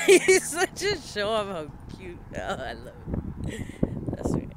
He's such a show of how cute. Oh, I love it. That's right.